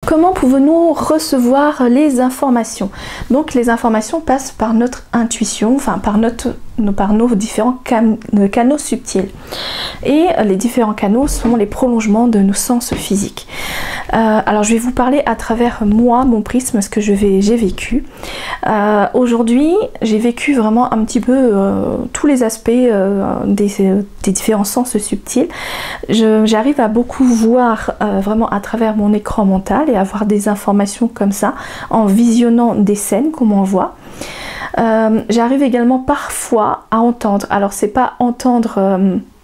comment pouvons-nous recevoir les informations? Donc les informations passent par notre intuition, enfin par nos différents canaux subtils. Et les différents canaux sont les prolongements de nos sens physiques. Alors je vais vous parler à travers moi, mon prisme, ce que j'ai vécu. Aujourd'hui, j'ai vécu vraiment un petit peu tous les aspects des différents sens subtils. J'arrive à beaucoup voir vraiment à travers mon écran mental et avoir des informations comme ça en visionnant des scènes qu'on m'envoie. J'arrive également parfois à entendre, alors c'est pas entendre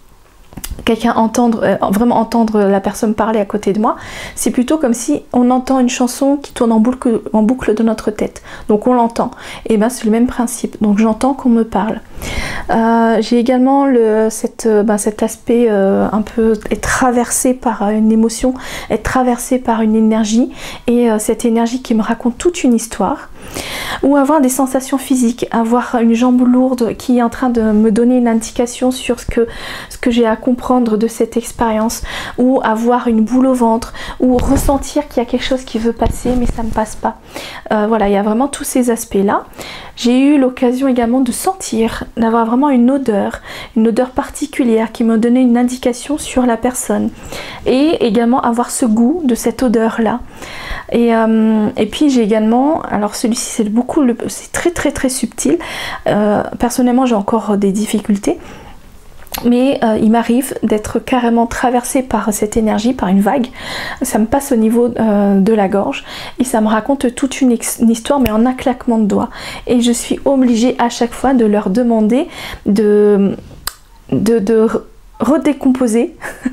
vraiment entendre la personne parler à côté de moi, c'est plutôt comme si on entend une chanson qui tourne en boucle de notre tête, donc on l'entend, et ben c'est le même principe, donc j'entends qu'on me parle. J'ai également cet aspect un peu être traversé par une émotion, être traversé par une énergie, et cette énergie qui me raconte toute une histoire. Ou avoir des sensations physiques, avoir une jambe lourde qui est en train de me donner une indication sur ce que j'ai à comprendre de cette expérience, ou avoir une boule au ventre, ou ressentir qu'il y a quelque chose qui veut passer mais ça ne passe pas. Voilà, il y a vraiment tous ces aspects-là. J'ai eu l'occasion également de sentir, d'avoir vraiment une odeur particulière qui me donnait une indication sur la personne, et également avoir ce goût de cette odeur-là. Et puis j'ai également, alors celui-ci c'est très subtil, personnellement j'ai encore des difficultés, mais il m'arrive d'être carrément traversée par cette énergie, par une vague. Ça me passe au niveau de la gorge et ça me raconte toute une histoire, mais en un claquement de doigts, et je suis obligée à chaque fois de leur demander de redécomposer,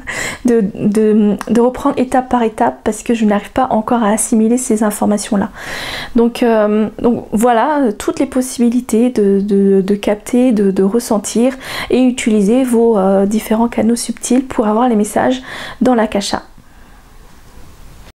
de reprendre étape par étape, parce que je n'arrive pas encore à assimiler ces informations là. Donc voilà, toutes les possibilités de capter, de ressentir et utiliser vos différents canaux subtils pour avoir les messages dans l'Akasha.